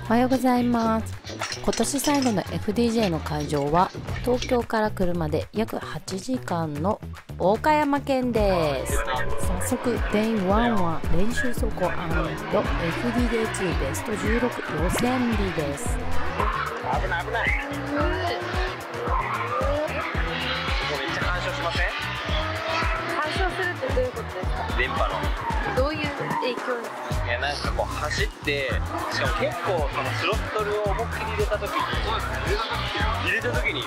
おはようございます。今年最後の FDJ の会場は東京から車で約8時間の岡山県です。早速 Day1 は練習走行 &FDJ2 ベスト16予選日です。 危ない危ない。めっちゃ干渉しません？ 干渉するってどういうことですか？ 電波のどういう影響ですか？ いや、なんかこう走って、しかも結構そのスロットルを思いっきり入れた時にスロットル？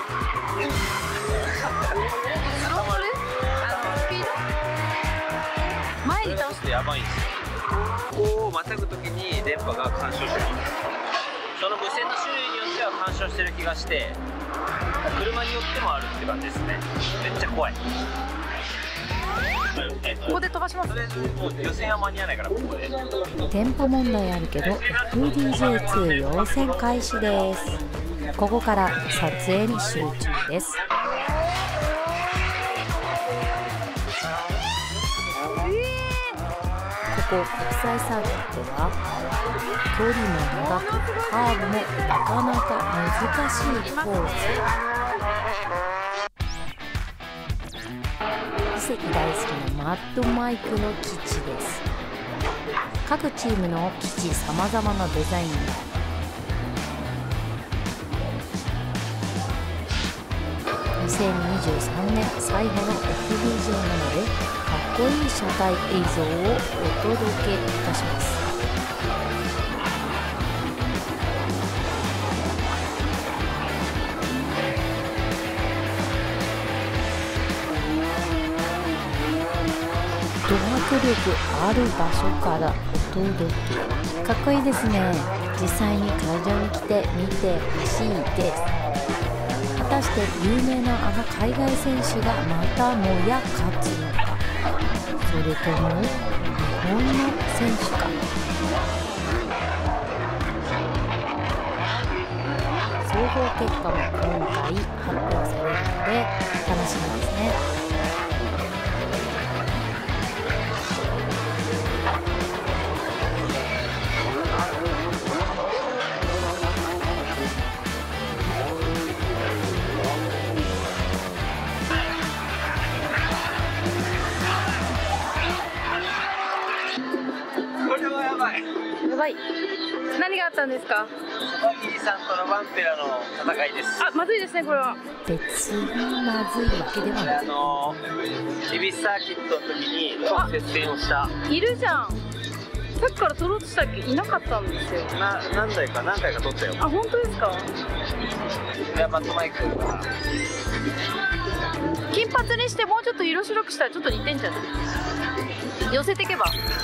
スピード？前に倒してやばいんですよ。ここをまたぐ時に電波が干渉してる。その無線の種類によっては干渉してる気がして、車によってもあるって感じですね。めっちゃ怖い。 ここで飛ばします。 もう予選は間に合わないから、ここで電波問題あるけど FDJ2 予選開始です。ここから撮影に集中です。ここ国際サーキットは距離も長くカーブもなかなか難しいコース。奇跡大好きなマッドマイクの基地です。各チームの基地さまざまなデザイン。2023年最後の FDJ なのでかっこいい車体映像をお届けいたします。ド迫力ある場所からお届け。かっこいいですね。実際に会場に来て見てほしいです。果たして有名なあの海外選手がまたもや勝つのか、それとも日本の選手か。総合結果も今回発表されるので楽しみですね。 やばい。何があったんですか？ 小牧さんとのバンペラの戦いです。 あ、まずいですね、これは。 別にまずいわけではない。 恵比寿サーキットの時に接戦をした。 いるじゃん。さっきから取ろうとしたっけ？いなかったんですよ。 何回か取ったよ。 あ、本当ですか？ いや、マットマイクが金髪にしてもうちょっと色白くしたらちょっと似てんじゃない？寄せてけば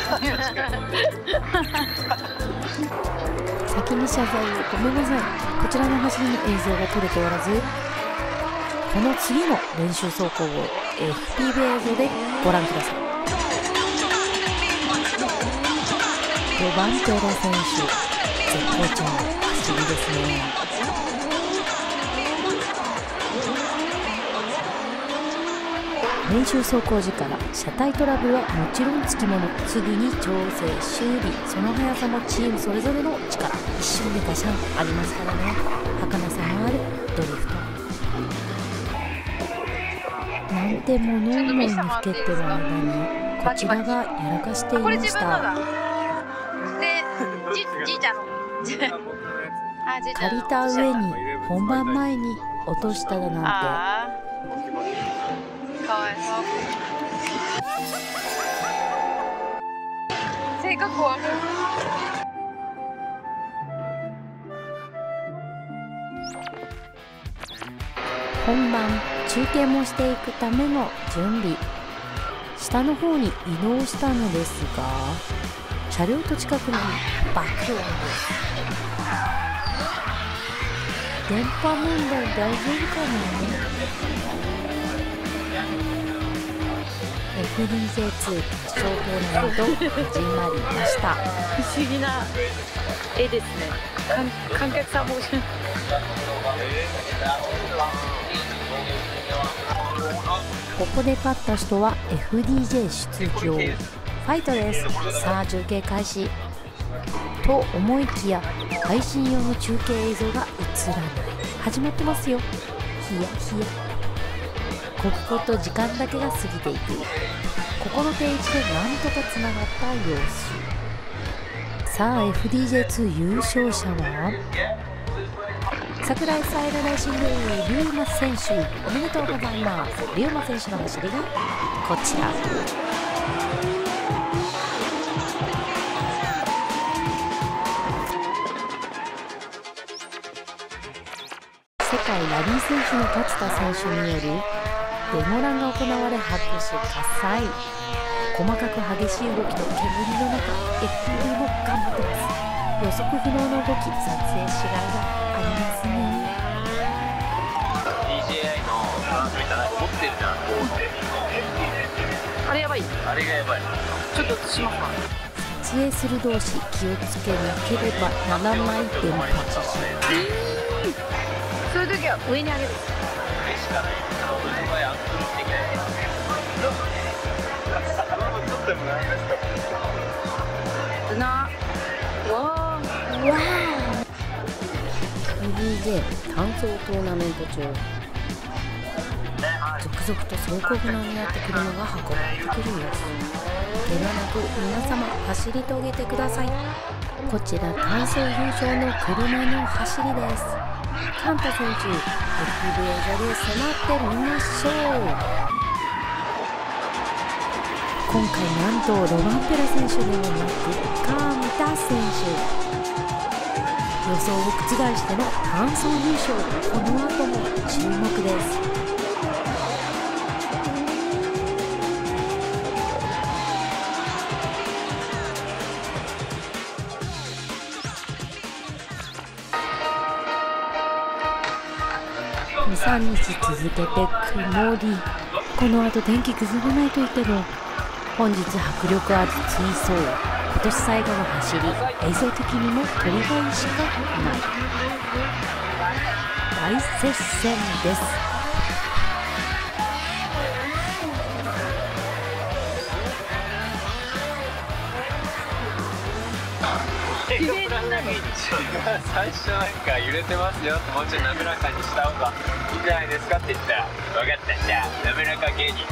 先に謝罪を。ごめんなさい、こちらの走りの映像が撮れておらず、この次の練習走行を FPV 映像でご覧ください。ロバンペラ選手絶好調の走りですね。練習走行時から車体トラブルはもちろんつきもの。すぐに調整修理、その速さもチームそれぞれの力。一瞬でガシャンありますからね。儚さもあるドリフトなんてもの思いにふけてる間にこちらがやらかしていました。 で、じいちゃんの借りた上に本番前に落としただなんて。 かわいそう。性格悪い。 本番中継もしていくための準備。下の方に移動したのですが、車両と近くに爆音です。電波問題大丈夫かな。FDJ2 決勝トーナメント始まりました。 不思議な絵ですね。観客さんもここで勝った人は FDJ 出場。ファイトです。さあ中継開始と思いきや配信用の中継映像が映らない。始まってますよ。ヒヤヒヤ。刻々と時間だけが過ぎていく。ここの定位置でなんとかつながった様子。さあ FDJ2 優勝者は桜井サイドレーシング龍馬選手、おめでとうございます。龍馬選手の走りがこちら。世界ラリー選手の勝田選手によるデモランが行われ拍手喝采。細かく激しい動きと煙の中 FPV も頑張ってます。予測不能の動き、撮影しがいがありますね。 DJI のトランスミッターなんか持ってるじゃん、こうってあれやばい。 あれがやばい。 ちょっとしますか。 撮影する同士気をつけなければならない電波。 そういう時は上に上げる。 上しかない。俺の場合アングルできない。 なわー FDJ 単走トーナメント中、続々と走行不能になって車が運ばれてくる様子。ではなく皆様走り遂げてください。こちら単走優勝の車の走りです。カンタ選手 FPV 映像で迫ってみましょう。今回なんとロバンペラ選手ではなくカンタ選手、予想を覆しての単走優勝。この後も注目です。2、3日続けて曇り。この後天気崩れないと言っても本日迫力ある追走、今年最後の走り、映像的にも取りがいしかない大接戦です。 最初なんか揺れてますよ、もうちょい滑らかにした方がいいんじゃないですかって言ったら、分かった、じゃあ滑らか芸人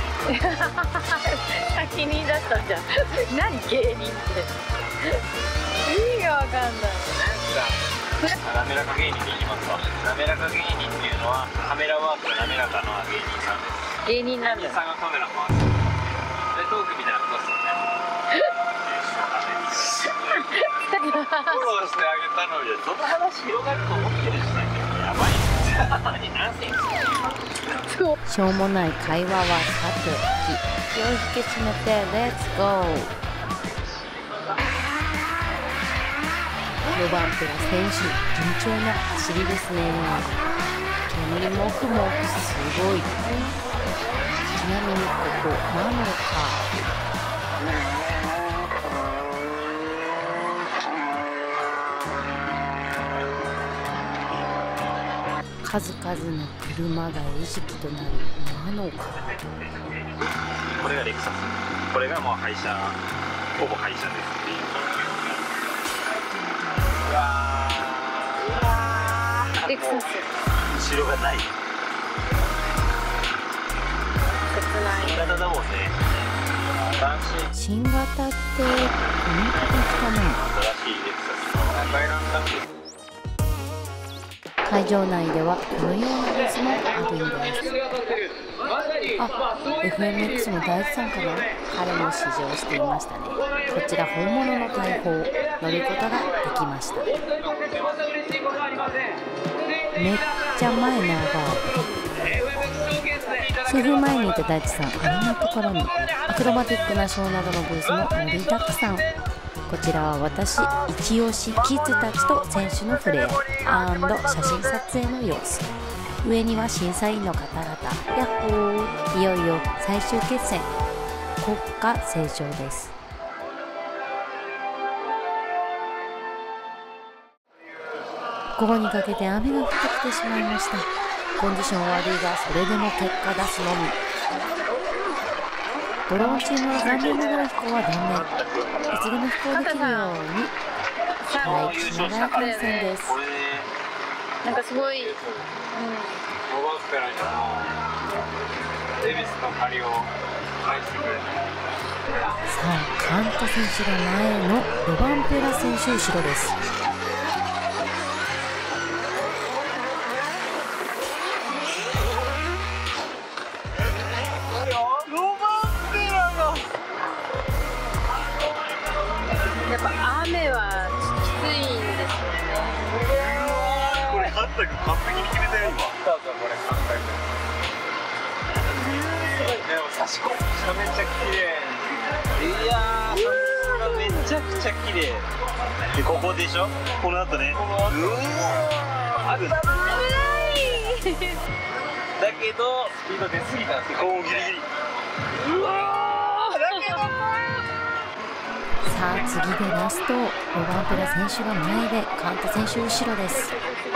先に言い出したじゃん。何芸人って意味がわかんない。 滑らか芸人でいきますか。滑らか芸人っていうのはカメラワークが滑らかな芸人さんです。 芸人なんだ。 芸人さんがカメラ回すでトークみたいなことですよね。フォローしてあげたのにその話広がると思ってるじゃないけど、やばい。 しょうもない会話はさておき、気を引き締めてレッツゴー。ロバンペラ選手、順調な走りですね。煙もくもくすごい。ちなみにここなのか。数々の車が餌食となるなのか。 これがレクサス、これがもう廃車、ほぼ廃車ですっていう。うわー、 レクサス後ろがない。 切ない。 新型だもんね。 新型ってこの形かな。 新しいレクサスの赤いランタンです。 会場内ではこのようなブースもあるんです。あ、FMX も第一参加の彼も試乗していましたね。こちら本物の大砲、乗ることができました。めっちゃ前の数分前にいた大地さん、あんなところにアクロバティックなショーなどのブースも盛りだくさん。こちらは私一押しキッズたちと選手のフレア&写真撮影の様子。上には審査員の方々。ヤッホー、いよいよ最終決戦、国歌斉唱です。午後にかけて雨が降ってきてしまいました。コンディション悪いがそれでも結果出すのみ。ドローンチームは残念ながら飛行は断念。いつでも飛行できるように大吉長屋本線です。 なんかすごい、 ロバンペラに恵比寿の借りを返してくれた。 さあ、カンタ選手が前のロバンペラ選手後ろです。 やっぱ雨はきついんですよね。 これハンタが完璧に決めたよ今。そうそう、これ簡単に。でも差し込みめちゃめちゃ綺麗。いやー、めちゃくちゃ綺麗。でここでしょ。この後ね。うわー、危ない。だけどスピード出過ぎたんですよ。こうギリギリ。うわー、だけど。 さあ、次でラスト。ロバンペラ選手が前でカンタ選手後ろです。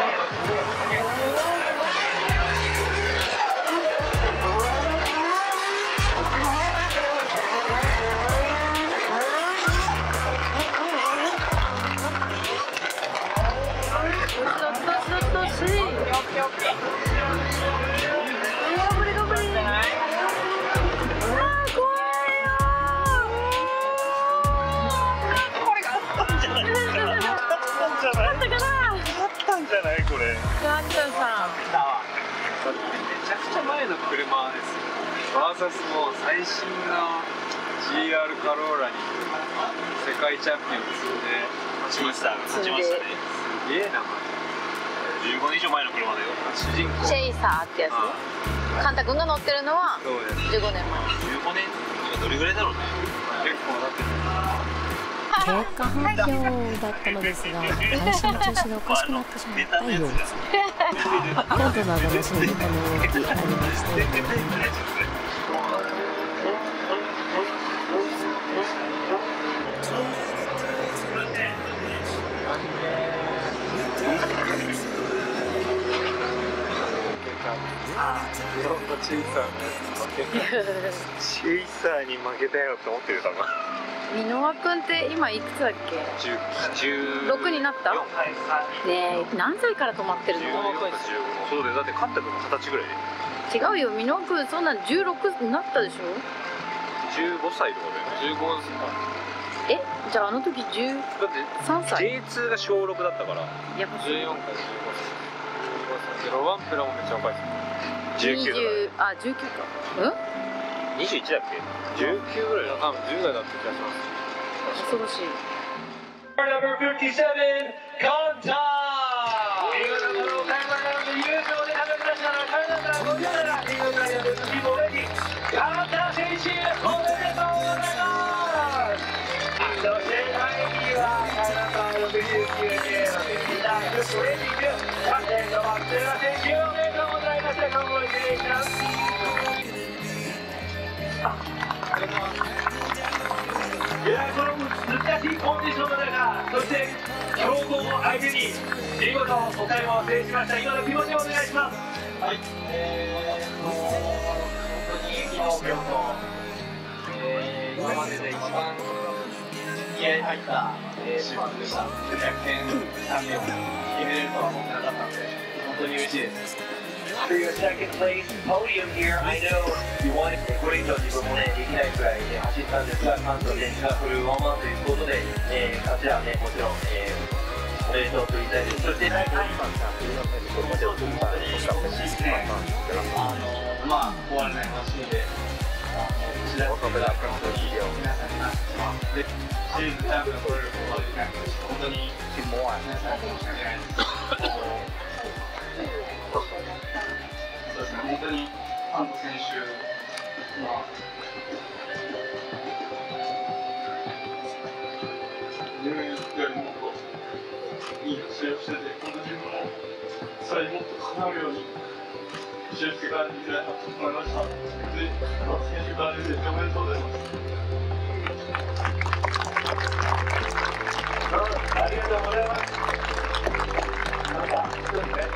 めちゃくちゃ前の車ですよ。バーサスも最新の GR カローラに世界チャンピオン積んで勝ちましたね。すげえな。15年以上前の車だよ。主人公チェイサーってやつ。カンタ君が乗ってるのは15年前。 15年どれぐらいだろうね。結構だって結果発表だったのですが、配信の調子がおかしくなってしまったようです。今度の話のネタの動きありましたよね。 チェイサーに負けたよって思ってるかな。 箕輪君って今いくつだっけ？16になった？ねえ、何歳から止まってるの？ そうで、だってカンタ君も20歳ぐらいで。 違うよ、箕輪君そんなん16になったでしょ ？15歳とかで。15歳。 え、じゃああの時13歳？ J2 が小6だったから。 やっぱ 14から15歳。ロバンペラもめっちゃ若いですよ。19だ。 あ、19か。うん ？21だっけ？19ぐらいだ。多分10代だった気がします。 恐ろしい。 Number 57, カンタ。見事な岡山ラウンド優勝で食べましたら、カナダ57、見事なヤブスキボレキ、カンタ選手、おめでとうございます。そして第2位はカナダ69系の選手だ、グッドレーティング、キャプテンの松浦選手、おめでとうございました。コングラチュレーション。いや、この難しいコンディションの中、そして強豪を相手に見事お買い物を制しました。今の気持ちをお願いします。はい、本当に昨日、今日と、今までで一番気合い入った週末でした。逆転3秒決めれるとは思ってなかったので、本当に嬉しいです。For your second place podium here, I know you wanted これ以上自分もね、できないくらい走ったんですが、関東選手がフルワンマンということで、こちらはね、もちろん、おめでとうと言いたいです。そして第3位は、もちろん、本当に欲しいね、まあ、終わらない話で、知らせていただくことに、皆さんになってしまう。で、シーズンチャンピオンを取れることができなくて、本当に、皆さんに申し訳ないです。そうですね、本当にカント選手は自分よりもっといい走りをしてて、本当に自分もそれにもっとかなうように走りしていかないといけないなと思いました。で、選手から出ておめでとうございます。ありがとうございます。また一人で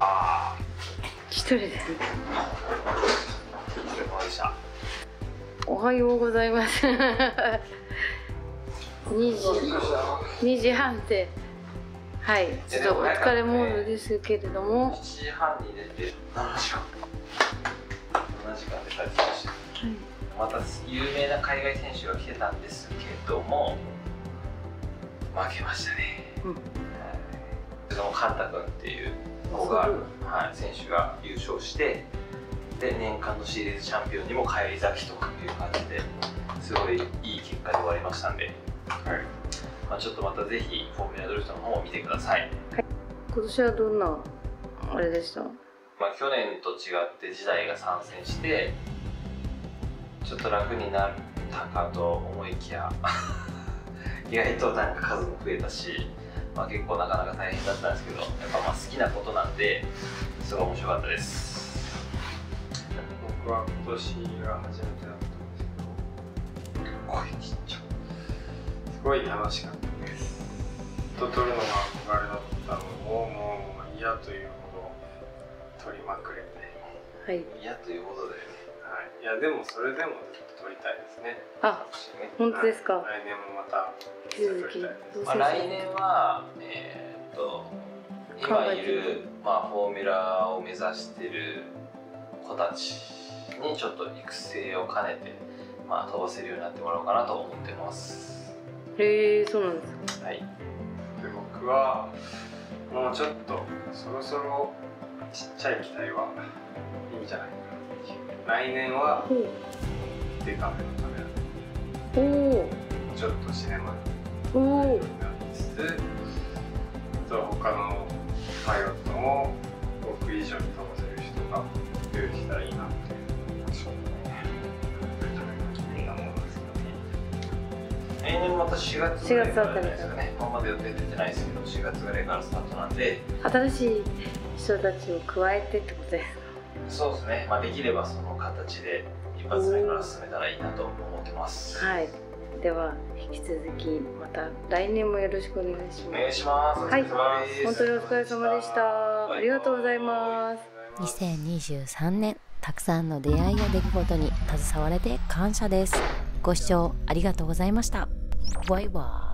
一人で。 おはようございます。2時半で、はい、ちょっとお疲れモードですけれども。 7時半に出て7時間で帰ってきました。また有名な海外選手が来てたんですけども、負けましたね。そのカンタ君っていう子が、選手が優勝して、で年間のシリーズチャンピオンにも返り咲きという感じですごいいい結果で終わりましたんで、ちょっとまたぜひフォーミュラドリフトの方を見てください。 今年はどんなあれでした？ 去年と違って時代が参戦してちょっと楽になったかと思いきや意外となんか数も増えたし、結構なかなか大変だったんですけど、やっぱ好きなことなんですごい面白かったです。 僕は今年が初めてだったんですけど、すごい楽しかったです。取るのが憧れだったのをもう嫌というほど取りまくれて、 嫌というほどだよね。 いやでもそれでもずっと取りたいですね。 本当ですか？ 来年もまた取りたいです。 来年は今いるフォーミュラを目指している子たちにちょっと育成を兼ねて飛ばせるようになってもらおうかなと思ってます。 へえ、そうなんですか。 で僕はもうちょっとそろそろちっちゃい機体はいいんじゃないかな。来年はデカめのカメラでちょっとシネマになりつつ、他のパイロットも僕以上に飛ばせる人が増えてきたらいいなって来年また4月ぐらいからですかね。まだ予定出てないですけど、4月ぐらいからスタートなんで、 新しい人たちを加えてってことですか？ そうですね。できればその形で一発目から進めたらいいなと思ってます。 では引き続きまた来年もよろしくお願いします。 お願いします。 本当にお疲れ様でした。ありがとうございます。 2023年、たくさんの出会いや出来事に携われて感謝です。ご視聴ありがとうございました。バイバイ。